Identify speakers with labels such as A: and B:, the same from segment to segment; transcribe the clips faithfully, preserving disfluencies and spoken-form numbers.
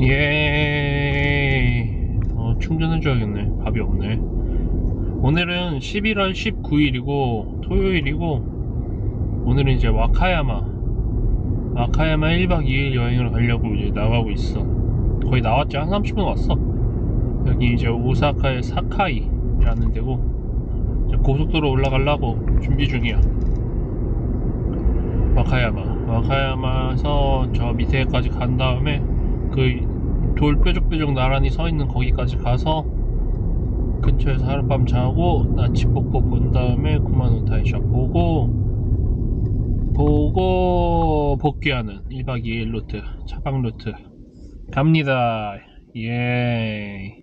A: 예. 어, 충전해줘야겠네. 밥이 없네. 오늘은 십일월 십구일이고 토요일이고, 오늘은 이제 와카야마 와카야마 일박 이일 여행을 가려고 이제 나가고 있어. 거의 나왔지. 한 삼십 분 왔어. 여기 이제 오사카의 사카이라는 데고, 이제 고속도로 올라가려고 준비 중이야. 와카야마 와카야마에서 저 밑에까지 간 다음에 그 돌 뾰족뾰족 나란히 서 있는 거기까지 가서 근처에서 하룻밤 자고 나치폭포 본 다음에 쿠마노타이샤 보고 보고 복귀하는 일박 이일 루트, 차박 루트 갑니다. 예.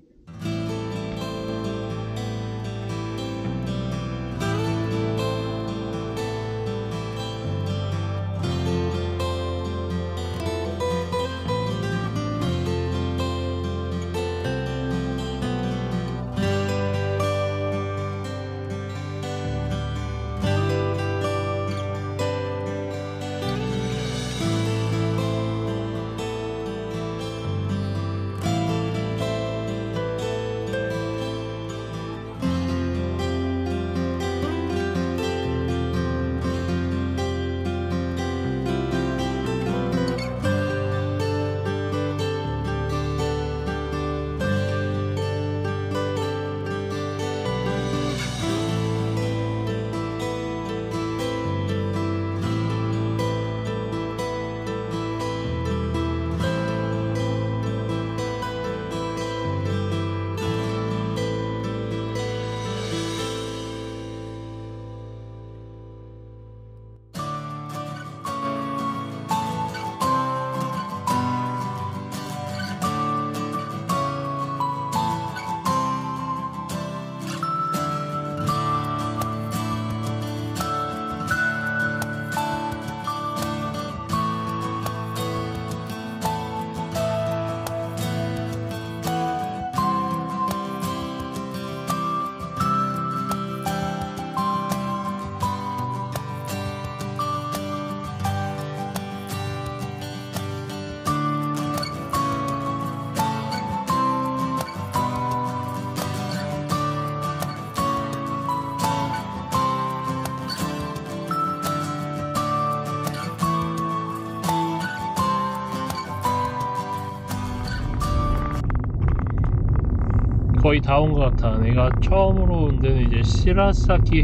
A: 거의 다 온 것 같아. 내가 처음으로 온 데는 이제 시라사키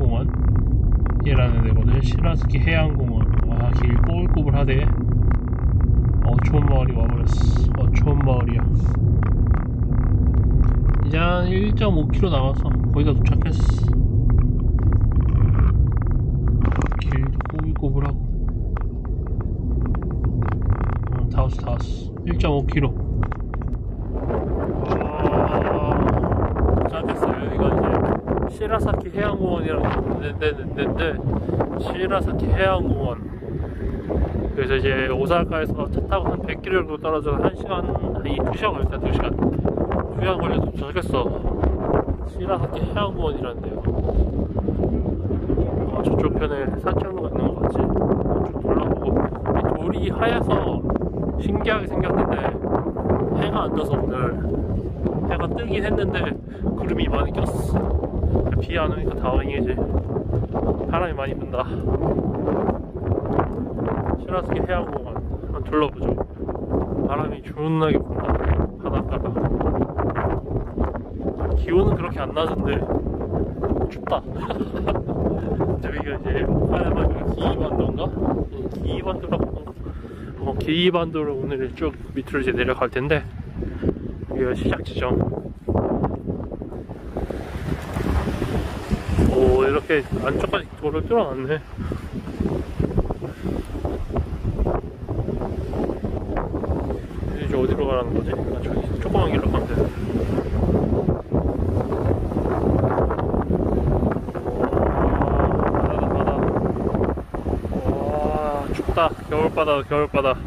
A: 해양공원이라는 데거든. 시라사키 해양공원. 와, 길 꼬불꼬불하대. 어, 좋은 마을이 와버렸어. 어, 좋은 마을이야. 이제 한 일 점 오 킬로미터 남았어. 거의 다 도착했어. 길도 꼬불꼬불하고. 어, 다 왔어, 다 왔어. 일 점 오 킬로미터. 여기가 이제 시라사키 해양공원이라는 데인데, 시라사키 해양공원. 그래서 이제 오사카에서 차 타고 한 백 킬로미터 정도 떨어져서 한 시간, 아니 두 시간 걸렸다. 두 시간 두 시간 걸려서 도착했어. 시라사키 해양공원이라는 데요. 어, 저쪽 편에 산책로가 있는 것 같지? 쭉 둘러보고. 돌이 하얘서 신기하게 생겼는데, 해가 안 떠서 오늘 해가 뜨긴 했는데 구름이 많이 꼈어. 비 안 오니까 다행이지. 바람이 많이 분다. 시라스키 해양공원 한번 둘러보죠. 바람이 존나게 분다. 바닷가가 기온은 그렇게 안 낮은데 춥다. 저기가 이제 하얀 기이반도인가? 기이반도라고 하는가? 어, 기이반도로 오늘 쭉 밑으로 이제 내려갈 텐데, 여기가 시작 지점. 오, 이렇게 안쪽까지 도로를 뚫어놨네. 이제 어디로 가라는 거지? 아, 저기 조그만 길로 가면 돼. 바다다, 바다. 와, 춥다. 겨울바다, 겨울바다.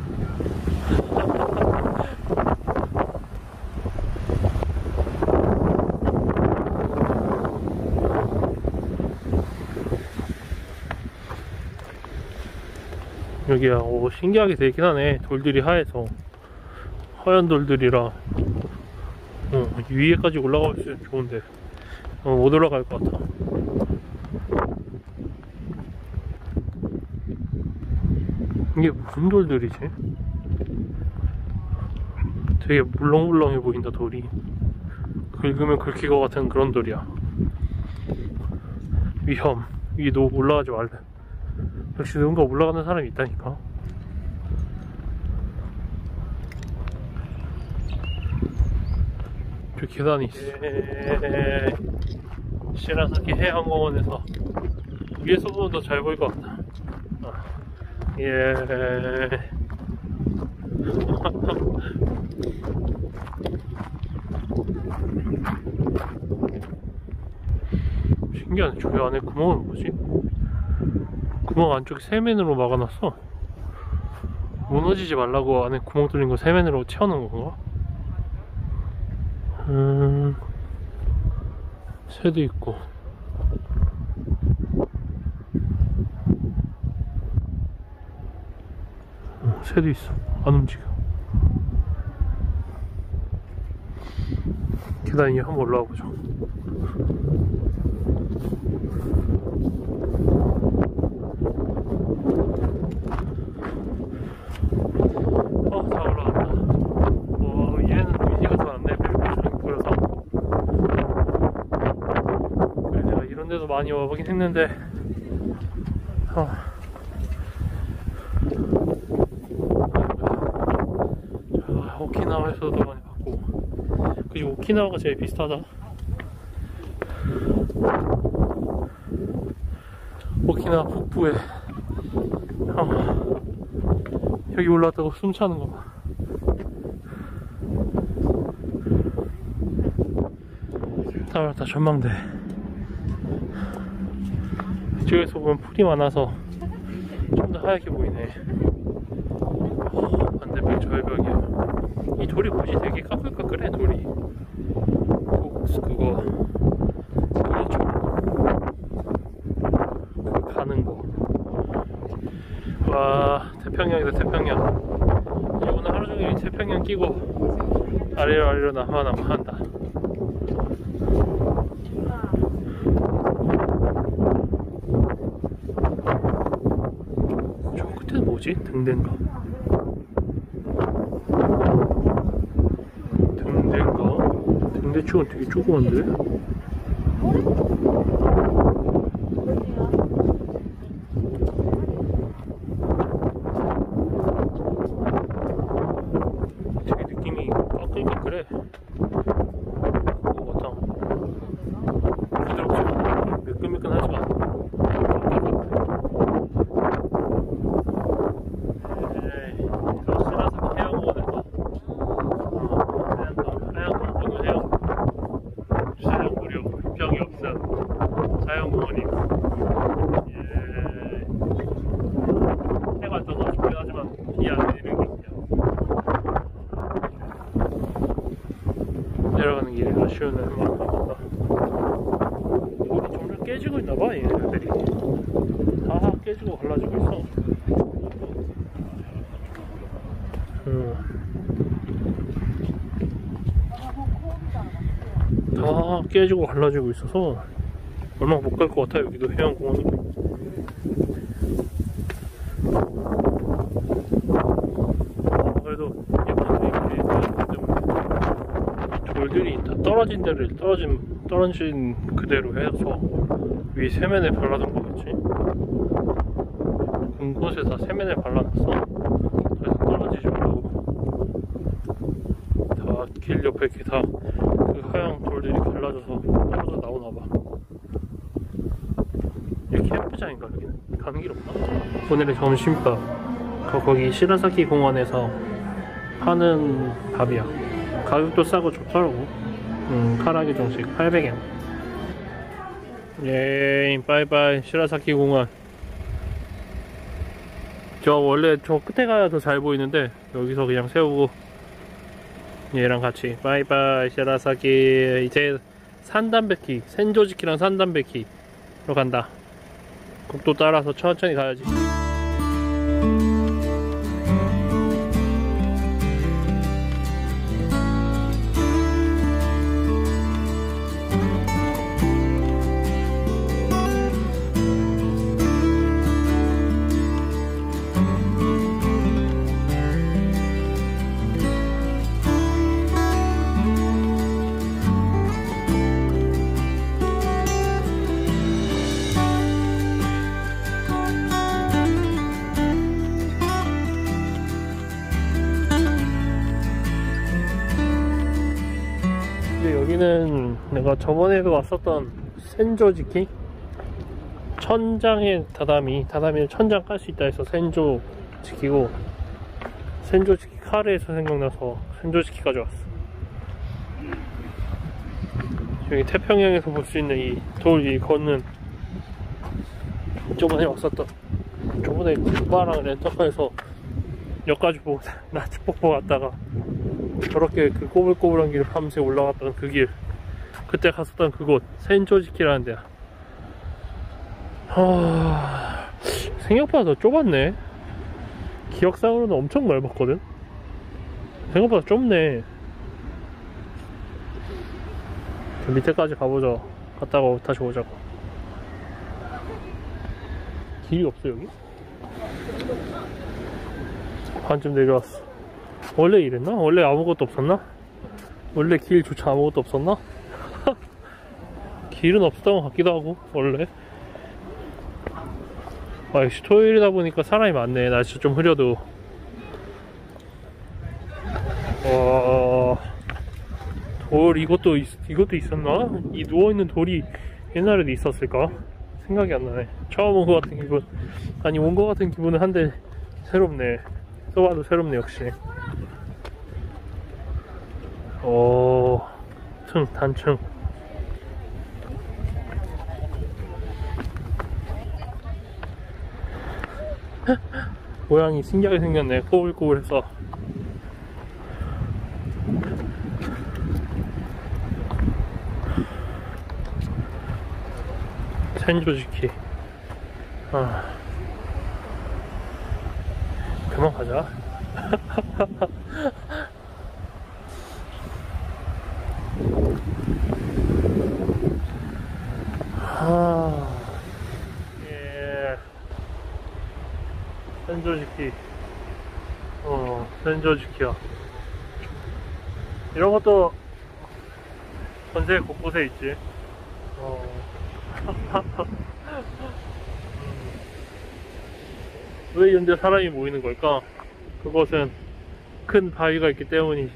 A: 여기야. 오, 신기하게 되긴 하네. 돌들이 하얘서 허연 돌들이라 어, 위에까지 올라가 있으면 좋은데 어, 못 올라갈 것 같아. 이게 무슨 돌들이지? 되게 물렁물렁해 보인다. 돌이 긁으면 긁힐 것 같은 그런 돌이야. 위험. 위에 너 올라가지 말래. 역시 누군가 올라가는 사람이 있다니까. 저 계단이 있어. 예... 시라사키 해양공원에서 위에서 보면 더 잘 보일 것 같다. 어. 예. 신기하네. 저기 안에 구멍은 뭐지? 구멍 안쪽에 세면으로 막아놨어. 무너지지 말라고 안에 구멍 뚫린 거 세면으로 채워놓은 건가? 음... 새도 있고. 어, 새도 있어. 안 움직여. 계단 위에 한번 올라가 보자. 어, 다 올라갔다. 어, 얘는 의지가 더 안 내. 벨벳처럼 보여서. 그래, 내가 이런 데도 많이 와보긴 했는데, 어. 아, 오키나와에서도 많이 봤고. 그리고 오키나와가 제일 비슷하다. 오키나와 북부에 어, 여기 올라왔다고 숨 차는 거 봐. 다 올랐다. 전망대. 이쪽에서 보면 풀이 많아서 좀 더 하얗게 보이네. 어, 반대벽 절벽이야. 이 돌이 뭐지? 되게 까끌까끌해 돌이. 꼭 그거 그 가는 거. 와, 태평양이다. 태평양. 이제 오늘 하루 종일 태평양 끼고 아래로 아래로 남아남아 한다. 저 끝에는 뭐지? 등대인가? 등대인가? 등대축은 되게 조그만데? 그래. 그거 같아. 부드럽지 않아. 매끈매끈하지가 않아. 에이, 저 시라사키 해양공원에서 해양공, 오늘 해양 자연구려 병이 없음 자연공원이고. 예. 해가 떠서 좋긴 하지만 비 안 내리는 게 있냐. 내려가는 길이 아쉬운 애들 많나 보다. 돌이 점점 깨지고 있나봐. 얘네들이 다 깨지고 갈라지고 있어. 음. 다 깨지고 갈라지고 있어서 얼마 못 갈 것 같아. 여기도 해양공원이. 아, 그래도 돌들이 다 떨어진 데를 떨어진 떨어진 그대로 해서 위 세면에 발라둔 거겠지. 곳곳에 다 세면에 발라놨어. 그래서 떨어지지 말고. 다 길 옆에 이렇게 다 그 하얀 돌들이 갈라져서 떨어져 나오나봐. 이게 캠프장인가 여기는? 가는 길 없나? 오늘의 점심밥. 거기 시라사키 공원에서 파는 밥이야. 가격도 싸고 좋더라고. 음, 카라기 정식 팔백 엔. 예, 빠이빠이 시라사키 공원. 저 원래 저 끝에 가야 더 잘 보이는데 여기서 그냥 세우고 얘랑 같이 빠이빠이 시라사키. 이제 산담베키, 센조지키랑 산담베키로 간다. 국도 따라서 천천히 가야지. 여기는 내가 저번에도 왔었던 센조지키, 천장의 다다미, 다다미는 천장 깔 수 있다 해서 센조지키고, 센조지키 카레에서 생각나서 센조지키 가져왔어. 여기 태평양에서 볼 수 있는 이 돌 위 걷는, 저번에 왔었던, 저번에 오빠랑 렌터카에서 여기까지 보고 나츠폭 보고 갔다가 저렇게 그 꼬불꼬불한 길을 밤새 올라갔던 그 길, 그때 갔었던 그곳 센조지키라는 데야. 하... 생각보다 더 좁았네. 기억상으로는 엄청 넓었거든. 생각보다 좁네. 저 밑에까지 가보자. 갔다가 다시 오자고. 길이 없어 여기? 반쯤 내려왔어. 원래 이랬나? 원래 아무것도 없었나? 원래 길조차 아무것도 없었나? 길은 없었던 것 같기도 하고 원래. 아 역시 토요일이다 보니까 사람이 많네. 날씨 좀 흐려도. 와, 돌 이것도 있, 이것도 있었나? 이 누워있는 돌이 옛날에도 있었을까? 생각이 안 나네. 처음 온 것 같은 기분. 아니 온 것 같은 기분은 한데 새롭네. 써봐도 새롭네 역시. 오, 층 단층. 모양이 신기하게 생겼네. 꼬불꼬불해서. 센조지키. 아, 그만 가자. 아, 예. 센조지키. 어, 센조지키야. 이런 것도 전세 곳곳에 있지. 어. 왜 이런데 사람이 모이는 걸까? 그것은 큰 바위가 있기 때문이지.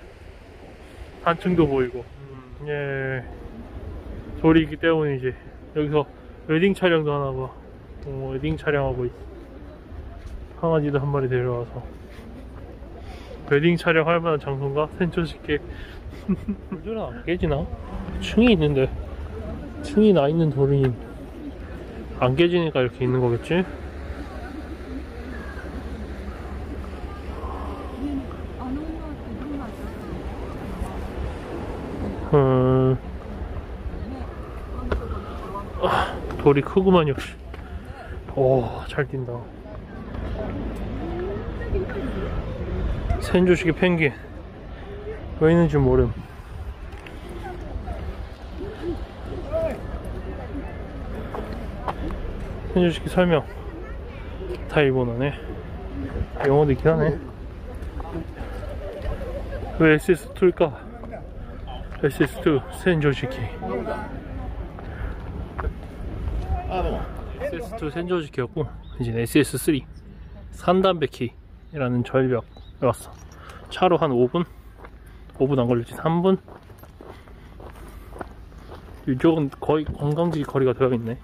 A: 단층도 보이고, 음, 예, 돌이 있기 때문이지. 여기서 웨딩 촬영도 하나봐. 어, 웨딩 촬영하고 있어. 강아지도 한 마리 데려와서. 웨딩 촬영할 만한 장소인가? 센조지키. 돌들은 안 깨지나? 층이 있는데, 층이 나 있는 돌이 안 깨지니까 이렇게 있는 거겠지? 음, 아, 돌이 크구만 역시. 오, 잘 뛴다. 센조지키 펭귄 왜 있는지 모름. 센조지키 설명 다 일본어네. 영어도 있긴 하네. 왜 에스에스 투일까? 에스에스 투 센조지키. 에스에스 투 센조지키였고, 이제 에스에스 쓰리 산담베키라는 절벽에 왔어. 차로 한 오 분? 오 분 안 걸렸지. 삼 분? 이쪽은 거의 관광지 거리가 되어있네.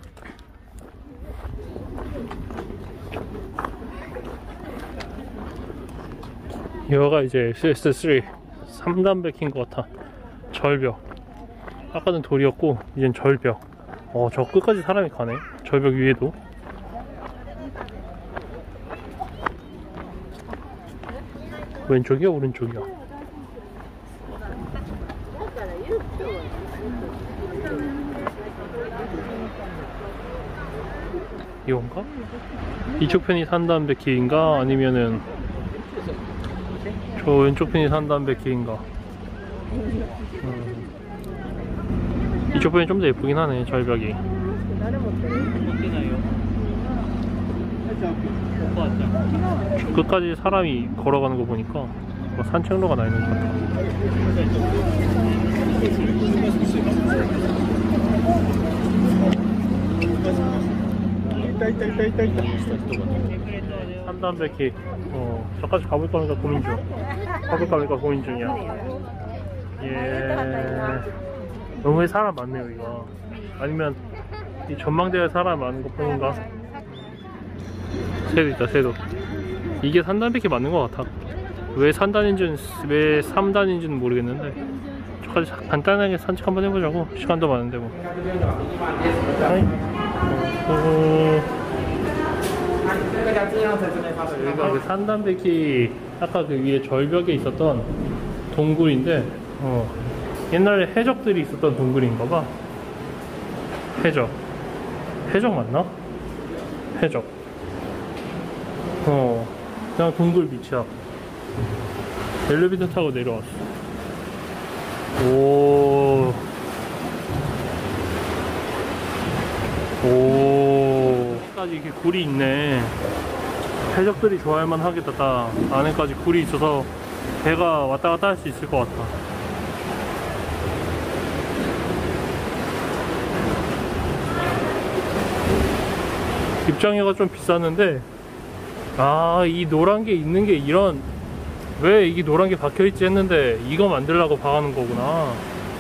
A: 여기가 이제 에스에스 쓰리 삼단백인 것 같아. 절벽. 아까는 돌이었고 이젠 절벽. 어, 저 끝까지 사람이 가네. 절벽 위에도. 왼쪽이야 오른쪽이야? 이건가? 이쪽 편이 산담베키인가? 아니면은 저 왼쪽 편이 산담베키인가? 음. 이쪽 편이 좀 더 예쁘긴 하네. 절벽이. 저 끝까지 사람이 걸어가는 거 보니까 뭐 산책로가 나 있는 것 같아. 산담베키. 어, 저까지 가볼까 하니까 고민 중. 가볼까 하니까 고민 중이야. 예. 너무 사람 많네요 이거. 아니면 이 전망대에 사람 많은 것 뿐인가? 새도 있다 새도. 이게 삼 단백이 맞는 것 같아. 왜 삼 단인지는 왜 삼 단인지는 모르겠는데 저까지 간단하게 산책 한번 해보자고. 시간도 많은데 뭐. 어, 여기가 그 산단백이 아까 그 위에 절벽에 있었던 동굴인데 어, 옛날에 해적들이 있었던 동굴인가봐. 해적 해적 맞나? 해적. 어 그냥 동굴 밑이야. 엘리베이터 타고 내려왔어. 오. 오. 여기까지 이렇게 굴이 있네. 해적들이 좋아할만 하겠다. 딱 안에까지 굴이 있어서 배가 왔다 갔다 할 수 있을 것 같아. 입장료가 좀 비쌌는데, 아, 이 노란 게 있는 게 이런, 왜 이게 노란 게 박혀있지 했는데 이거 만들려고 박아놓은 거구나.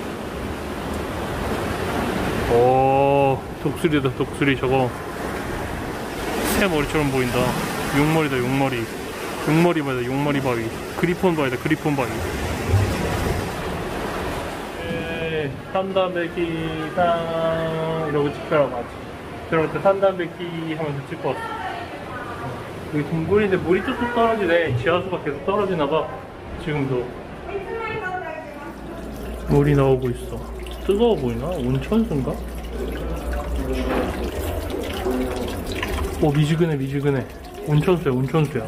A: 오, 독수리다 독수리. 저거 새 머리처럼 보인다. 용머리다 용머리. 용머리 바위다 용머리 바위. 그리폰 바위다 그리폰 바위. 에, 산다배기상 이러고 찍더라고. 아직 들어갈 때 산다배기 하면서 찍고 왔어. 여기 동굴인데 물이 뚝뚝 떨어지네. 지하수가 계속 떨어지나봐. 지금도 물이 나오고 있어. 뜨거워 보이나? 온천수인가? 오, 미지근해 미지근해. 온천수야 온천수야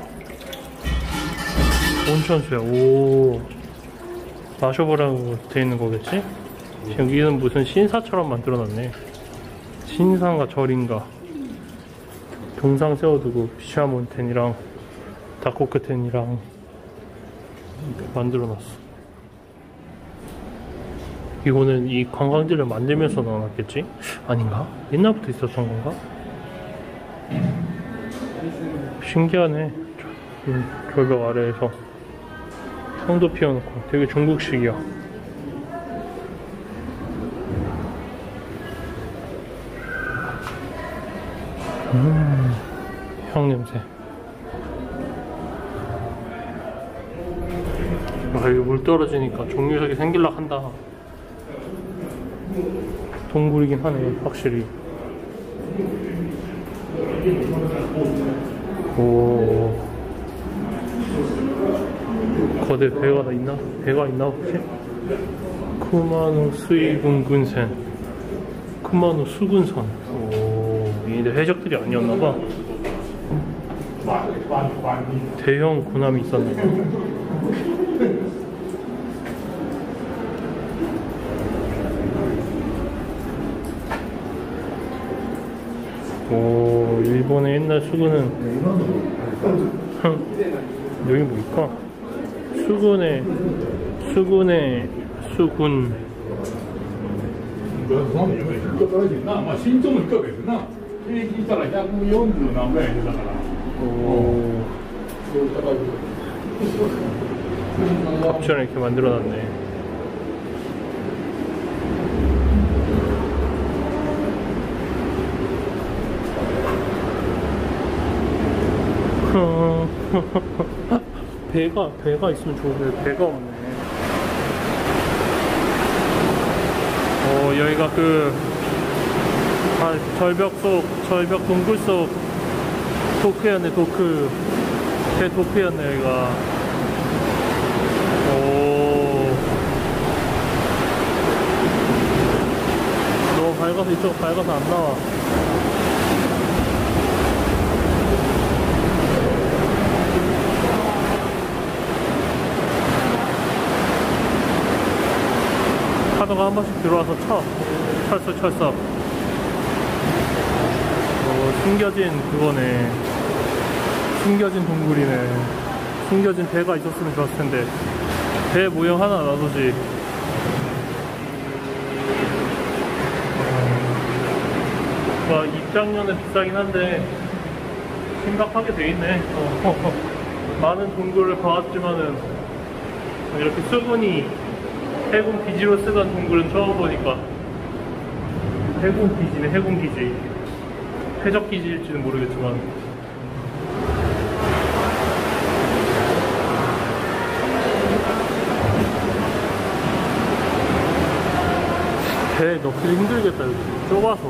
A: 온천수야. 오, 마셔보라고 돼있는 거겠지? 여기는 무슨 신사처럼 만들어놨네. 신사인가 절인가. 동상 세워두고 피샤몬텐이랑 다코크텐이랑 만들어놨어. 이거는 이 관광지를 만들면서 넣어놨겠지? 아닌가? 옛날부터 있었던 건가? 신기하네. 음, 절벽 아래에서 향도 피워놓고 되게 중국식이야. 음, 향 냄새. 아, 여기 물 떨어지니까 종류석이 생길라 한다. 동굴이긴 하네, 확실히. 오, 거대 배가 다 있나? 배가 있나 혹시? 쿠마노 스이군군센, 쿠마노 수군선. 오, 얘네들 해적들이 아니었나봐. 대형 군함이 있었나봐. 오, 일본의 옛날 수군은 여기 뭐일까? 수군의 수군의 수군. 오, 갑자기 이렇게 만들어놨네. 배가 배가 있으면 좋은데 배가 없네. 어, 여기가 그 아, 절벽 속 절벽 동굴 속 도크였네. 도크 배 도크였네 여기가. 오, 너무 밝아서 이쪽 밝아서 안 나와. 파도가 한 번씩 들어와서 쳐. 철썩 철썩. 어, 숨겨진 그거네. 숨겨진 동굴이네. 숨겨진 배가 있었으면 좋았을 텐데. 배 모형 하나 놔두지. 와, 입장료는 비싸긴 한데 심각하게 돼 있네. 어, 많은 동굴을 봐왔지만은 이렇게 수분이 해군 기지로 쓰던 동굴은 처음 보니까. 해군 기지네, 해군 기지. 해적 기지일지는 모르겠지만. 배 넣기 힘들겠다. 여기 좁아서.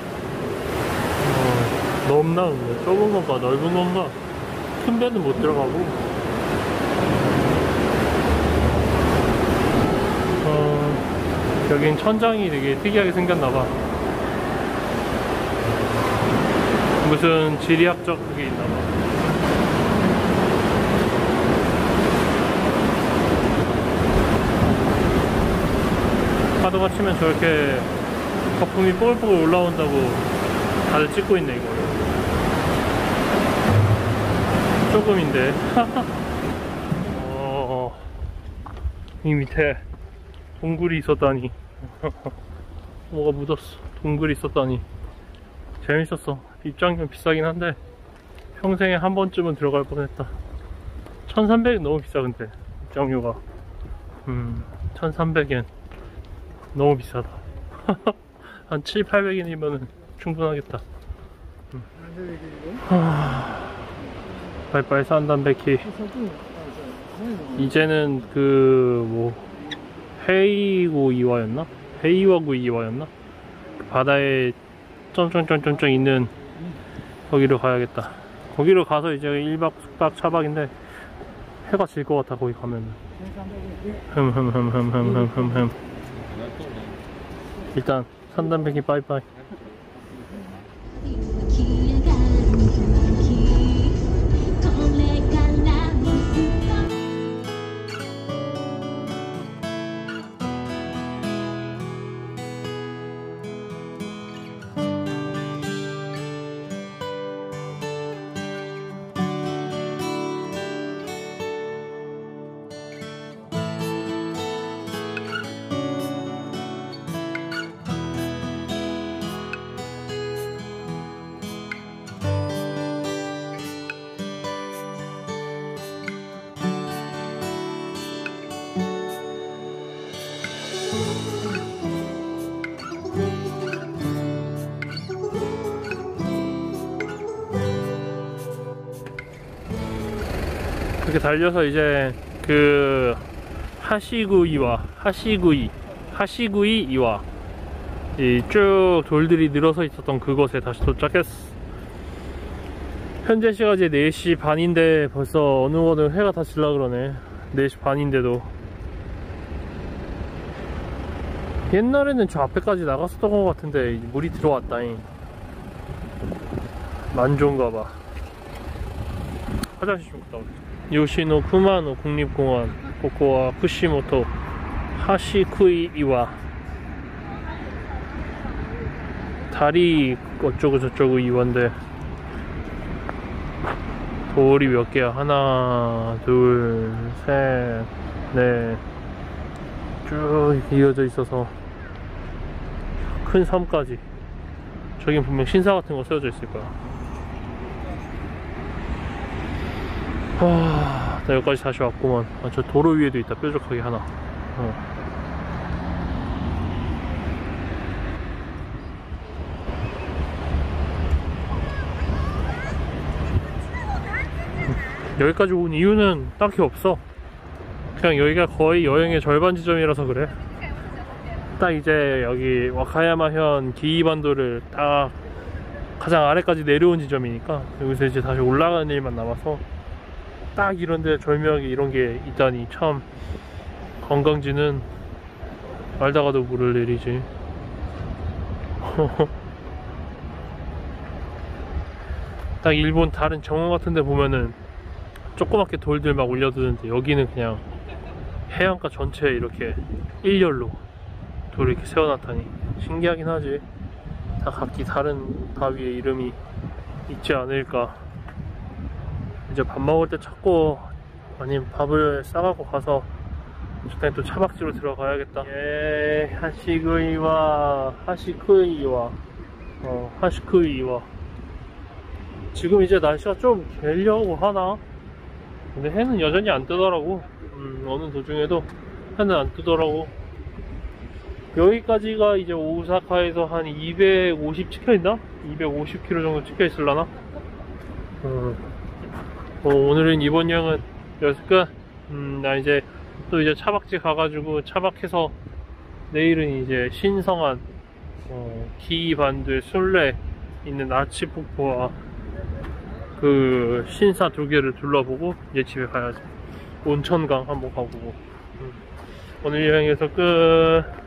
A: 어, 넓나 근데 좁은 건가 넓은 건가. 큰 배는 못 들어가고. 어, 여긴 천장이 되게 특이하게 생겼나봐. 무슨 지리학적 그게 있나봐. 파도가 치면 저렇게 거품이 뽀글뽀글 올라온다고 다들 찍고 있네. 이거 조금인데. 어, 이 밑에 동굴이 있었다니. 뭐가 묻었어. 동굴이 있었다니. 재밌었어. 입장료 비싸긴 한데 평생에 한 번쯤은 들어갈 뻔했다. 천삼백 엔 너무 비싸. 근데 입장료가 음 천삼백 엔 너무 비싸다. 한 칠백, 팔백 엔이면은 충분하겠다. 음. 하... 빨빨 산단백희. 이제는 그 뭐 헤이고 이와였나? 헤이와구 이와였나? 그 바다에 점점점점점 있는 거기로 가야겠다. 거기로 가서 이제 일 박 숙박 차박인데 해가 질 것 같아. 거기 가면은 흠흠흠흠흠흠흠. 일단 산단백희 빠이빠이. 그렇게 달려서 이제 그 하시구이와 하시구이 하시구이 이와 이 쭉 돌들이 늘어서 있었던 그곳에 다시 도착했어. 현재 시각이 네 시 반인데 벌써 어느 거는 해가 다 질라 그러네. 네 시 반인데도. 옛날에는 저 앞에까지 나갔었던 것 같은데 물이 들어왔다잉. 만조인가봐. 화장실 좀 갔다 오자. 요시노 쿠마노 국립공원 코코와 쿠시모토 하시쿠이 이와. 다리 어쩌고 저쩌고 이와인데 돌이 몇 개야? 하나 둘 셋 넷 쭉 이어져 있어서 큰 섬까지. 저긴 분명 신사 같은 거 세워져 있을 거야. 하... 나 여기까지 다시 왔구만. 아, 저 도로 위에도 있다. 뾰족하게 하나. 어. 여기까지 온 이유는 딱히 없어. 그냥 여기가 거의 여행의 절반 지점이라서 그래. 딱 이제 여기 와카야마현 기이반도를 딱 가장 아래까지 내려온 지점이니까 여기서 이제 다시 올라가는 일만 남아서 딱 이런데 절묘하게 이런 게 있다니 참. 관광지는 알다가도 모를 일이지. 딱 일본 다른 정원 같은 데 보면은 조그맣게 돌들 막 올려두는데 여기는 그냥 해안가 전체에 이렇게 일렬로 돌을 이렇게 세워놨다니 신기하긴 하지. 다 각기 다른 바위의 이름이 있지 않을까. 이제 밥 먹을 때 찾고 아니면 밥을 싸갖고 가서 저녁에 또 차박지로 들어가야겠다. 예, 하시구이와 하시쿠이와 어 하시쿠이와. 지금 이제 날씨가 좀 개려고 하나? 근데 해는 여전히 안 뜨더라고. 음, 어느 도중에도 해는 안 뜨더라고. 여기까지가 이제 오사카에서 한 이백오십 찍혀있나? 이백오십 킬로미터 정도 찍혀있을라나? 어, 어, 오늘은 이번 여행은 여기서 끝. 음, 나 이제 또 이제 차박지 가가지고 차박해서 내일은 이제 신성한 어, 기반도의 순례 있는 아치폭포와 그 신사 두 개를 둘러보고 이제 집에 가야지. 온천강 한번 가보고. 음. 오늘 여행에서 끝.